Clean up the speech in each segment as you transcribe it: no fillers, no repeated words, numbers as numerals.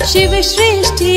शिव सृष्टि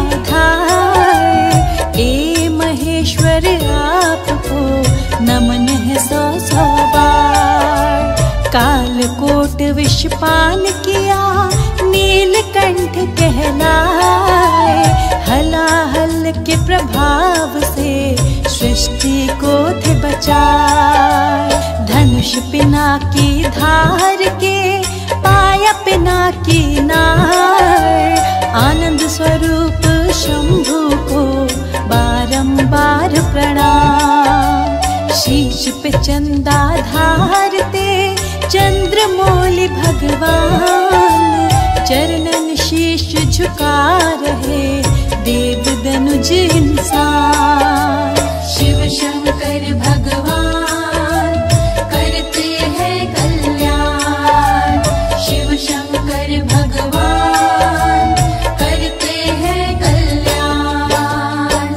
आधार। ए महेश्वर आपको नमन है सौ सौ बार। कालकोट विषपान किया नीलकंठ कहलाए। हलाहल के प्रभाव से सृष्टि को थे बचाए। धनुष पिनाकी धार के पाया पिनाकी नार। आनंद स्वरूप शंभु को बारंबार प्रणाम। शीश पे चंदा धारते चंद्रमौलि भगवान। चरणन शीश झुका रहे देव दनुज इंसान। शिव शंकर भगवान करते हैं कल्याण। शिव शंकर भगवान करते हैं कल्याण।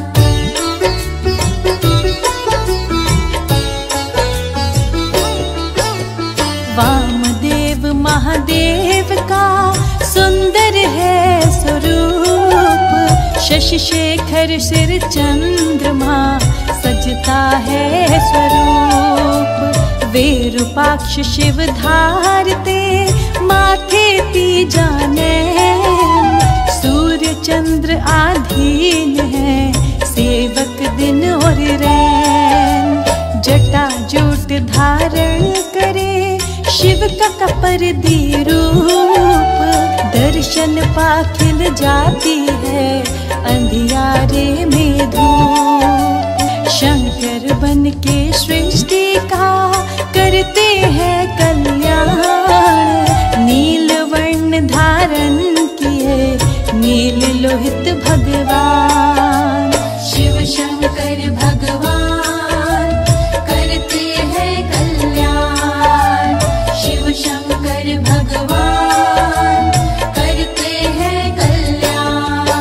वामदेव महादेव का सुंदर है स्वरूप। शशि शेखर सिर चंद्रमा सजता है स्वरूप। विरूपाक्ष शिव धारते माथे तीजा नैन। सूर्य चंद्र आधीन है सेवक दिन और रैन। जटा जूट धारण करे शिव का कपर दी रूप। दर्शन पाखिल जाती है अंधियारे में धूप। शंकर बन के सृष्टि का करते हैं कल्याण। नील वर्ण धारण किए नील लोहित भगवान। शिव शंकर भगवान करते हैं कल्याण। शिव शंकर भगवान करते हैं कल्याण।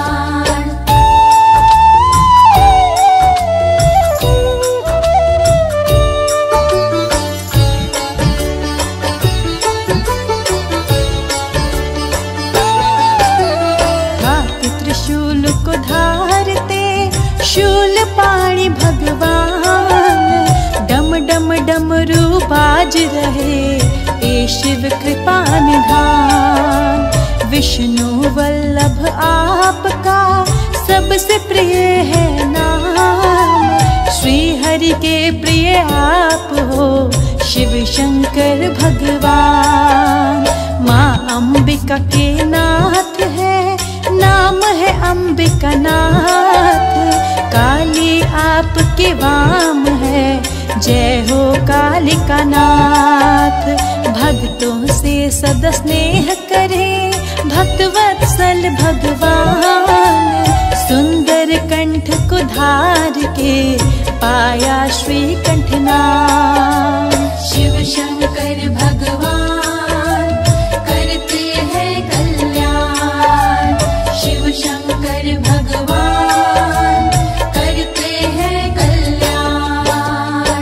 हाथ त्रिशूल को धारते शूल पाणी भगवान। डम डम डमरू बाज रहे ए शिव कृपा निधान। विष्णु वल्लभ आपका सबसे प्रिय है नाम। श्री हरि के प्रिय आप हो शिव शंकर भगवान। माँ अंबिका के नाथ है नाम है अंबिका नाथ। काली आपके वाम है जय हो कालिका नाथ। भक्तों से सदा स्नेह करे भक्तवत्सल भगवान। सुंदर कंठ को धार के पाया श्री कंठनाम। शिव शंकर भगवान करते हैं कल्याण। शिव शंकर भगवान करते हैं कल्याण।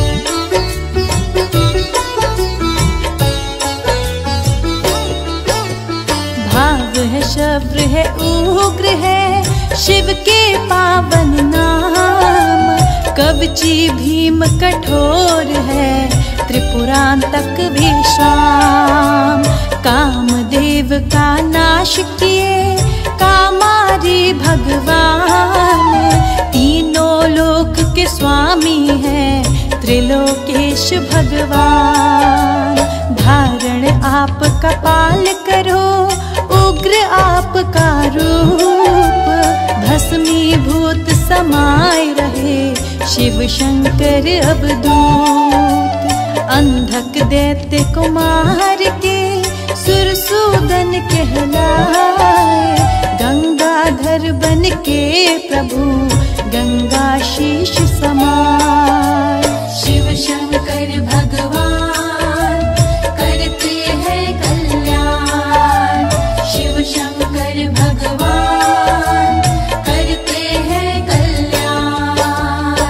भाव है शब्द है उग्र है शिव के पावन नाम। कवची भीम कठोर है त्रिपुरांतक विश्राम। कामदेव का नाश किए कामारी भगवान। तीनों लोक के स्वामी है त्रिलोकेश भगवान। धारण आपका पाल करो उग्र आपका रूप। भस्मीभूत समाये रहे शिव शंकर अवधूत। अंधक दैत्य को मार के सुरसूदन कहलाए। गंगाधर बन के प्रभु गंगा शीश समाए। शिव शंकर भगवान करते हैं कल्याण। शिव शंकर भगवान करते हैं कल्याण।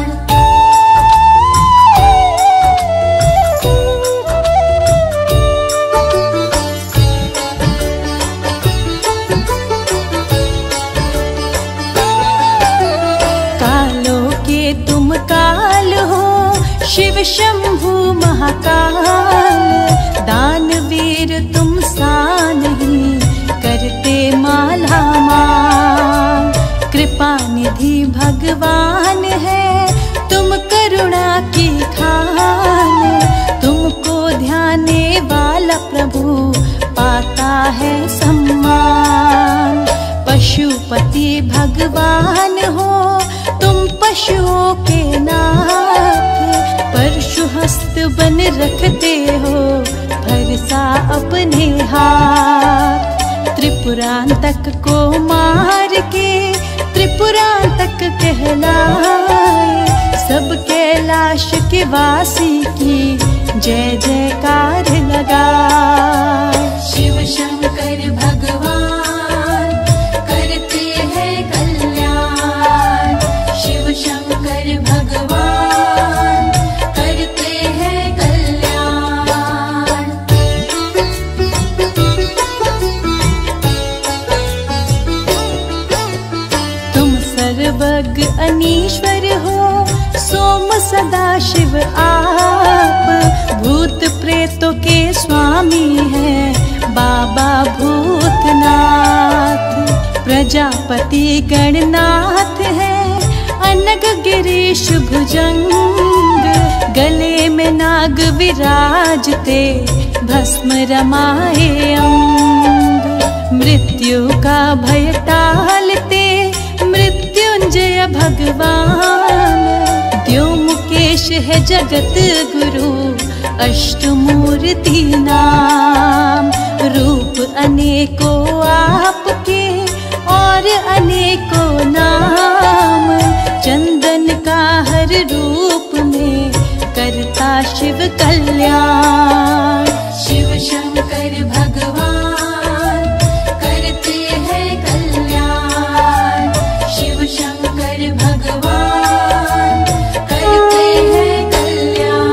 प्रभु पाता है सम्मान। पशुपति भगवान हो तुम पशुओं के नाथ, परशुहस्त बन रखते हो भरसा अपने हाथ। त्रिपुरांतक को मार के त्रिपुरांतक कहलाए, सब कैलाश के वासी की जय जयकार लगाए। शिव शंकर भगवान करते हैं कल्याण, शिव शंकर भगवान करते हैं कल्याण। तुम सर्वज्ञ अनीश्वर हो सोम सदा शिव आप, भूत प्रेतों के स्वामी हैं बाबा भूतनाथ। प्रजापति गणनाथ है अनग गिरीश भुजंग, गले में नाग विराजते भस्म रमाए अंग। मृत्यु का भय टालते मृत्युंजय भगवान, द्योमुकेश है जगत गुरु अष्टमूर्ति नाम। रूप अनेकों आपके और अनेकों नाम, चंदन का हर रूप में करता शिव कल्याण। शिव शंकर भगवान करते हैं कल्याण, शिव शंकर भगवान करते हैं कल्याण।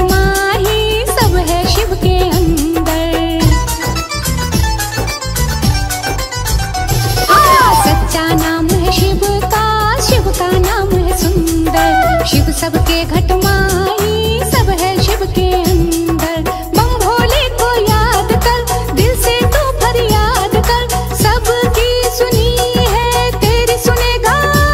माही सब है शिव के अंदर। सच्चा नाम है शिव का नाम है सुंदर। शिव सबके घट माही सब है शिव के अंदर। बम भोले को याद कर, दिल से तू फरियाद कर, सबकी सुनी है तेरी सुनेगा।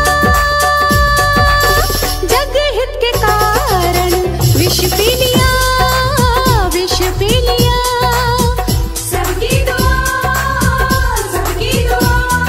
जग हित के कारण विष पी लिया, विष पी लिया। सबकी दुआ, सबकी दुआ।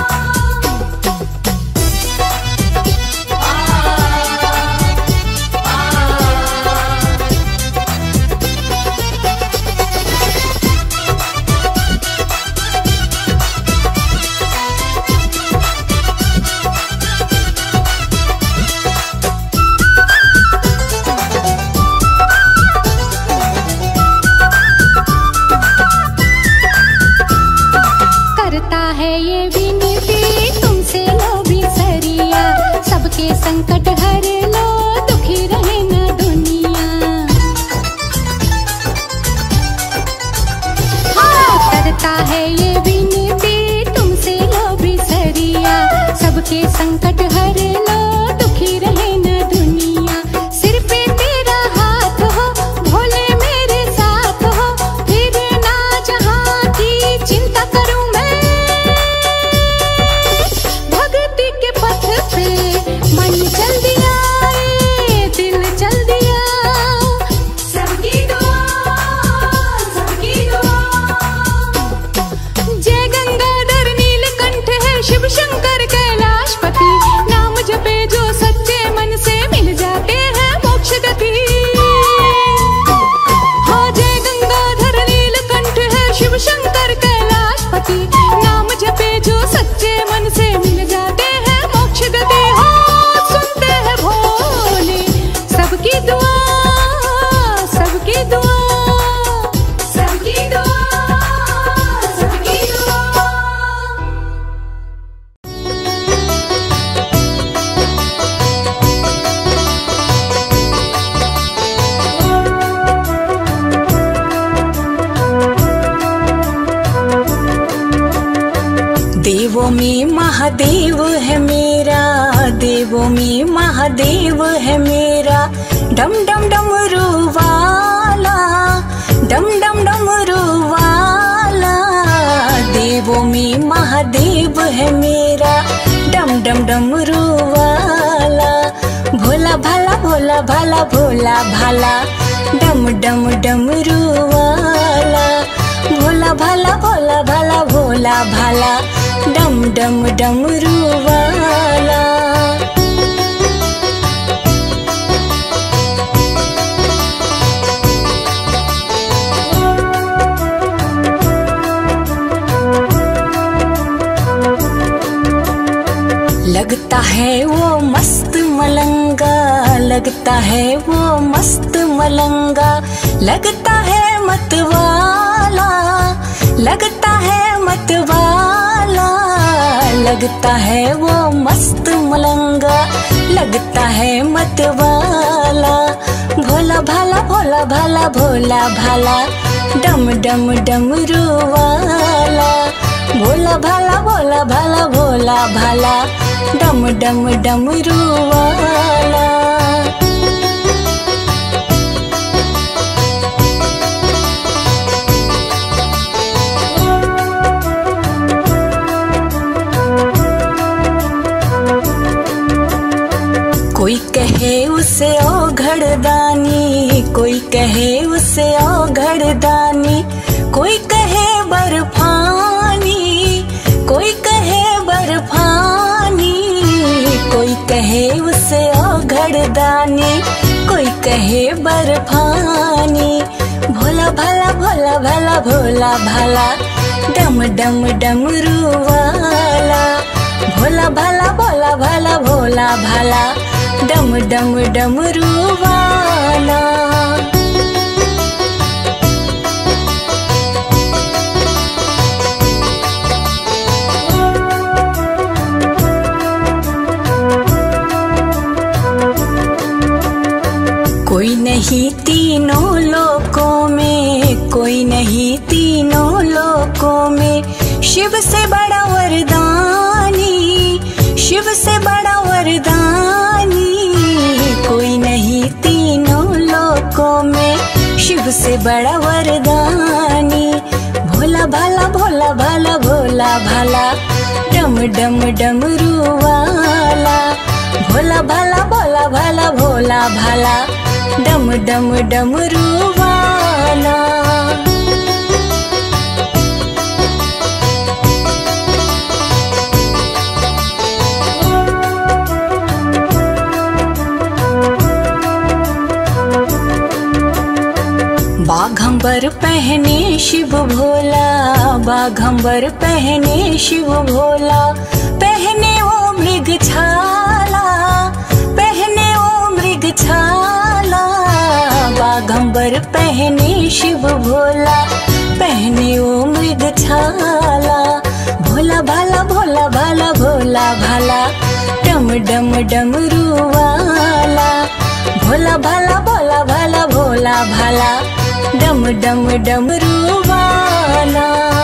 करता है ये विनती तुमसे लो भी सरिया, सबके संकट हर लो, दुखी रहे न दुनिया। करता है ये विनती तुमसे लो भी सरिया, सबके संकट हर लो, दुखी रहे न दुनिया। सिर पे तेरा हाथ हो, भोले मेरे साथ हो, फिर ना जहां की चिंता करूं मैं। भक्ति के पथ पे मन चल दिया, दिल चल दिया। सबकी दुआ, सबकी दुआ। जय गंगाधर नीलकंठ है शिव शंकर कैलाशपति, नाम जपे जो सच्चे मन से मिल जाते हैं मोक्ष गति। हाँ, जय गंगाधर नीलकंठ है शिव शंकर कैलाशपति, नाम जपे जो सच्चे मन से मिल जाते हैं मोक्ष गति। हाँ, सुनते हैं भोले सबकी दुआ, सबकी दुआ, सबकी दुआ, सबकी दुआ। देवों में महादेव है मेरा, देवों में महादेव है मेरा। डम डम डमरू वाला, डम डम डमरू वाला। देवों में महादेव है मेरा, डम डम डमरू वाला। भोला भाला भोला भाला भोला भाला, डम डम डमरू वाला। भोला भाला भोला भाला भोला भाला, डम डम डमरू वाला। लगता है वो मस्त मलंगा, लगता है वो मस्त मलंगा। लगता है मतवाला, लगता है मतवाला। लगता है वो मस्त मलंगा, लगता है मतवाला। भोला भाला भोला भाला भोला भाला, डम डम डमरू वाला। भोला भाला भोला भाला भोला भाला, डम डम डमरू वाला। कोई कहे उसे औघड़दानी, कोई कहे उसे औघड़दानी। कोई कहे बर्फानी, कोई कहे बर्फानी। कोई कहे उसे औघड़दानी, कोई कहे बर्फानी। भोला भाला भोला भाला भोला भाला, डम डम डमरू वाला। भोला भाला भोला भाला भोला भाला, डम डम डमरू वाला। कोई नहीं तीनों लोकों में कोई नहीं तीनों लोकों में शिव से बड़ा वरदानी, शिव से बड़ा वरदानी कोई नहीं तीनों लोकों में शिव से बड़ा वरदानी। भोला भाला भोला भाला भोला भाला डम डम डमरू वाला, भोला भाला भोला भाला भोला भाला डम डम डमरू वाला। बाघंबर पहने शिव भोला, बाघंबर पहने शिव भोला, पहने वो मृग छाला, पहने वो मृग छाला। बाघंबर पहने शिव भोला, पहने वो मृग छाला। भोला भाला भोला भाला भोला भाला डम डम डमरू वाला, भोला भाला भोला भाला भोला भाला डम डम डमरू वाला।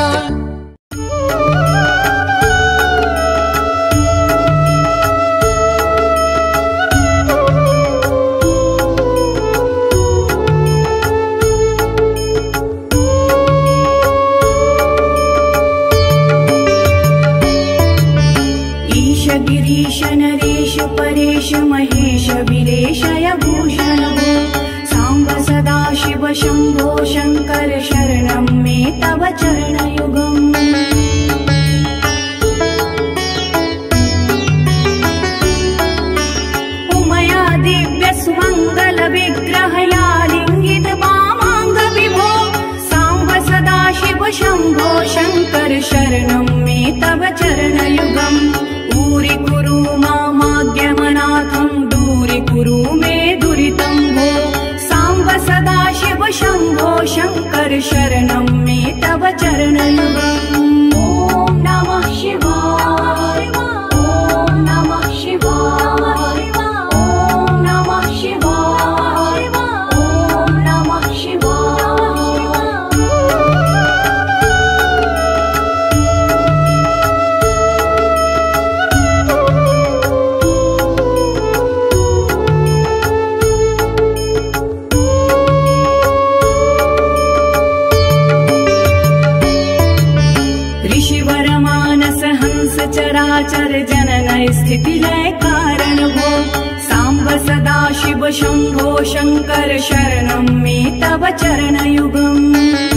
ईश गिरीश नरेश परेश महेश वीरेशय भूषण सांब सदा शिव शंभो शंकर शरणं मे तव चरणयुगम्। उमया दिव्य सुमंगल विग्रहया लिंगित वामांग विभो सांब सदा शिव शंभो शंकर शरणं मे तव चरणयुगम्। ऊरि कुरु मामाज्ञमनाथं दूरि कुरु मे दुरितं भो सांब सदा शिव शंभो शंकर शरणं मे तव चरणयुगम्। ॐ नमः शिवाय, ॐ नमः शिवाय, ॐ नमः शिवाय, ॐ नमः शिवाय। चराचर जनन स्थिति लय कारण भो सांब सदा शिव शंभो शंकर शरणं मे तव चरणयुगम्।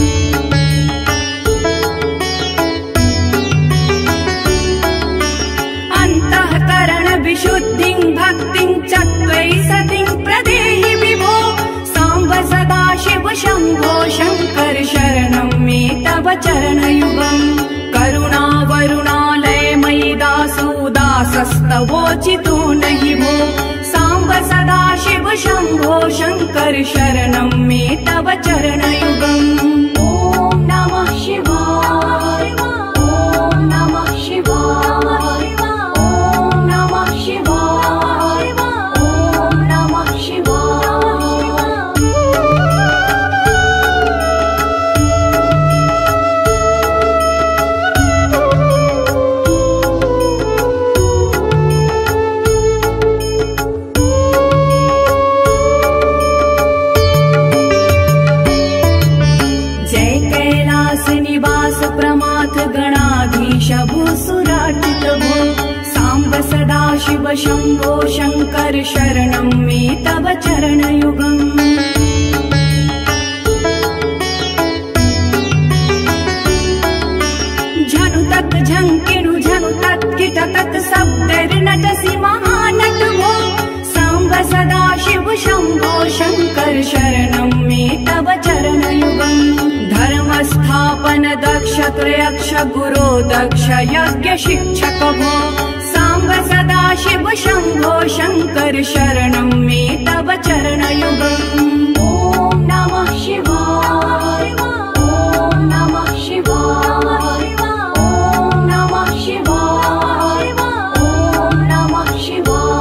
अन्तःकरण विशुद्धिं भक्तिं च त्वयि सतिं प्रदेहि विभो सांब सदा शिव शंभो शंकर शरणं मे तव चरणयुगम्। करुणा वरुणालय मयि दासो दासस्तवोचितो नहि भो सांब सदा शिव शंभो शंकर शरणं मे तव चरणयुगम्। ॐ नमः शिवाय, ॐ नमः शिवाय, ॐ नमः शिवाय, ॐ नमः शिवाय। गणाधीश भूसुरार्चित भो सांब सदा शिव शंभो शंकर शरणं मे तव चरणयुगम्। झनु तत् झंकिणु झनु तत् किट तत् शब्दैर्नटसि महानट भो सांब सदा शिव शंभो शंकर शरणं मे तव चरणयुगम्। धर्म स्थापन दक्ष त्रयक्ष गुरो दक्ष यज्ञ शिक्षक भो सांब सदा शिव शंभो शंकर शरणं मे तव चरणयुगम्। ॐ नमः शिवाय, ॐ नमः शिवाय, ॐ नमः शिवाय, ॐ नमः शिवाय।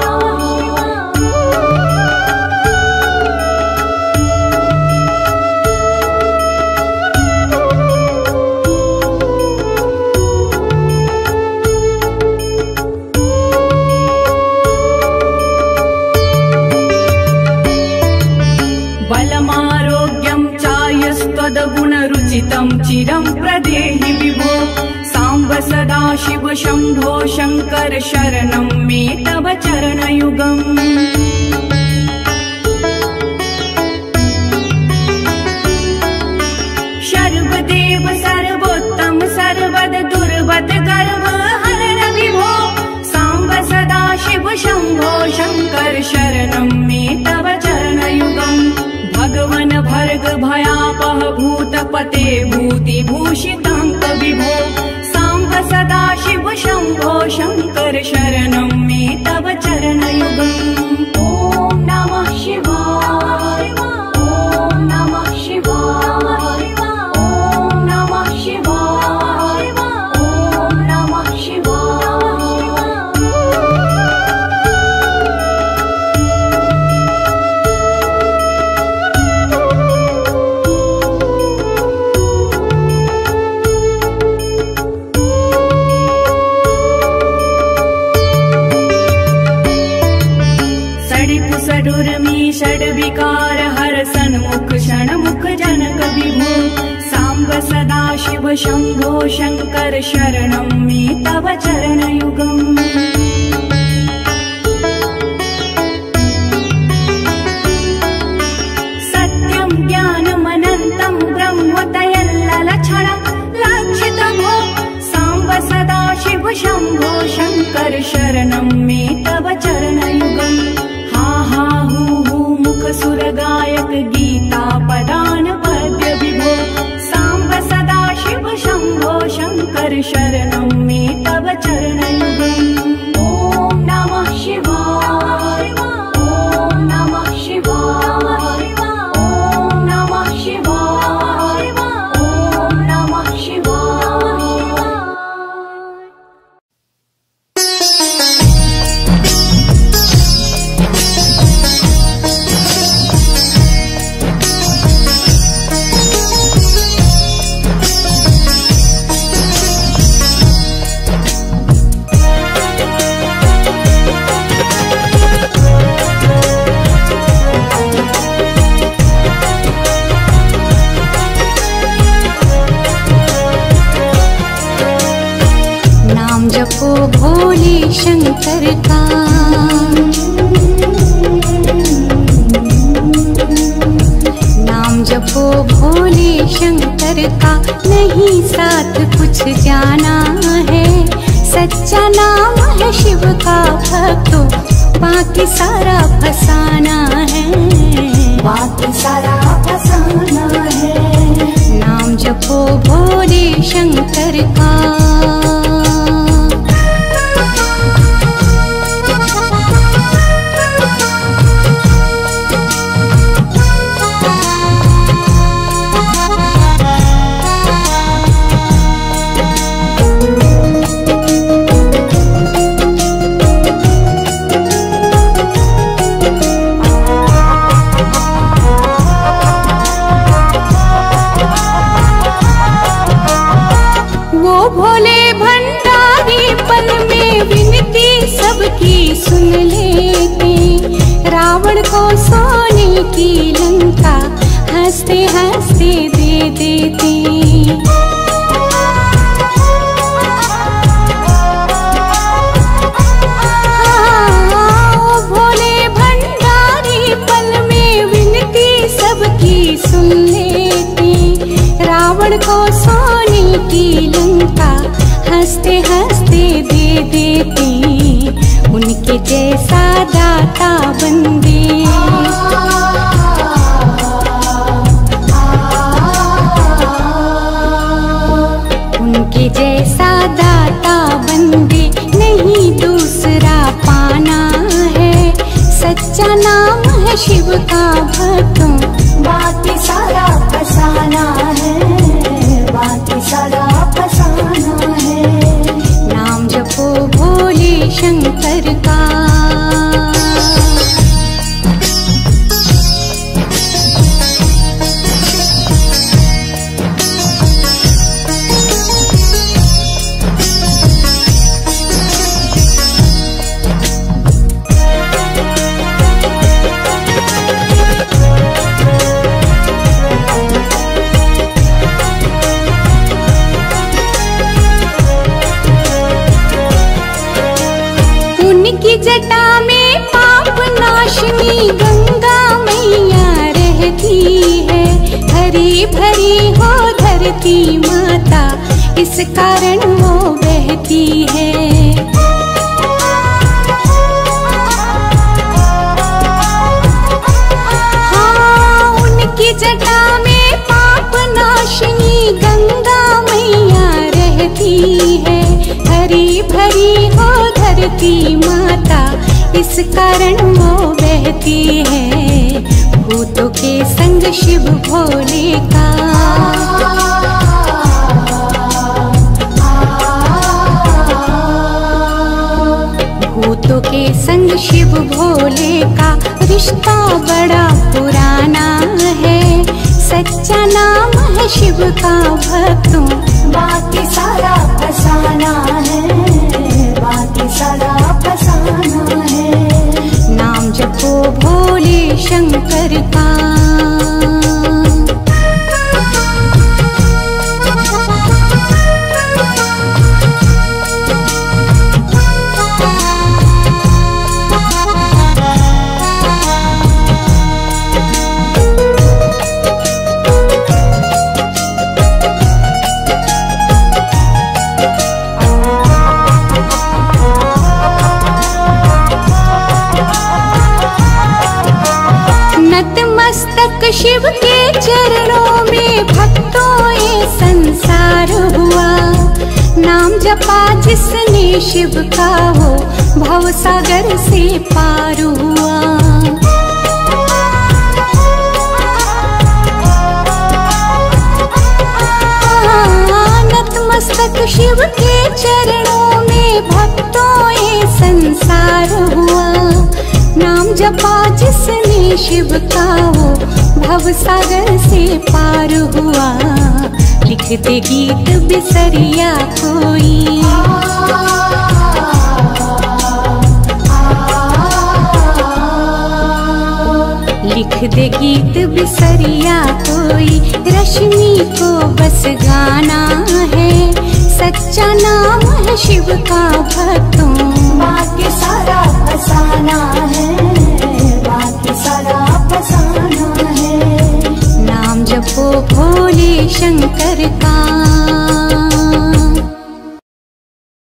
त्वद्गुणरुचितं चिरं प्रदेहि विभो साम्ब सदा शिव शम्भो शङ्कर शरणं मे तव चरणयुगम् सर्वदेव सर्वोत्तम सर्वद दुर्वद गर्व हरण विभो साम्ब सदा शिव शम्भो शङ्कर शरणं मे तव चरणयुगम् भगवन भर्ग भयापह भूतपते भूतिभूषिताङ्क विभो साम्ब सदा शिव शम्भो शङ्कर शरणं मे तव चरणयुगम् ॐ नमः शिवाय ॐ नमः शिवाय ॐ नमः शिवाय ॐ नमः शिवाय। सडुर्मी षड्विकार हर सन्मुख षण्मुख जनक विभो साम्ब सदा शिव शम्भो शङ्कर शरणं मे तव चरणयुगम् सत्यं ज्ञानमनन्तं ब्रह्म तयल्लक्षणं लक्षितमो साम्ब सदा शिव शम्भो शङ्कर शरणं मे तव चरणयुगम् हा हू मुख सुर गायक गीता पदान पद्य विभो साम्ब सदा शिव शम्भो शङ्कर शरणं मे तव चरणयुगम् ॐ नमः शिवाय ॐ नमः शिवाय ॐ नमः शिवाय ॐ नमः शिवाय। जपो भोले शंकर का नाम जपो भोले शंकर का नहीं साथ कुछ जाना है सच्चा नाम है शिव का भक्तों बाकी सारा फसाना है बाकी सारा फसाना है नाम जपो भोले शंकर का भोले भंडारी पल में विनती सबकी सुन लेते रावण को सोने की लंका हंसते हंसते दे देते भोले भंडारी पल में विनती सबकी सुन लेते रावण को सोने की लंका हंसते हंसते दे देते उनके जैसा दाता बंदे उनके जैसा दाता बंदे नहीं दूसरा पाना है सच्चा नाम है शिव का भक्तों बाकी सारा फसाना है बाकी सारा फसाना है नाम जपो भोले शंकर का हरी भरी हो धरती माता, इस कारण वो बहती है। की जटा में पाप नाशिनी गंगा मैया रहती है। हरी भरी हो धरती माता, इस कारण वो बहती है। भूतों के संग शिव भोले का, भूतों के संग शिव भोले का रिश्ता बड़ा पुराना है। सच्चा नाम है शिव का भक्तों, बाकी सारा फसाना है, बाकी सारा फसाना है। नाम जपो भोले शंकर का। शिव के चरणों में भक्तों ये संसार हुआ। नाम जपा जिसने शिव का, हो भव सागर से पार हुआ। नतमस्तक शिव के चरणों में भक्तों ये संसार हुआ। नाम जपा जिसने शिव का, हो भव सागर से पार हुआ। लिखते गीत बिसरिया कोई, लिख दे गीत बिसरिया कोई। रश्मि को बस गाना है, सच्चा नाम है शिव का भक्तों।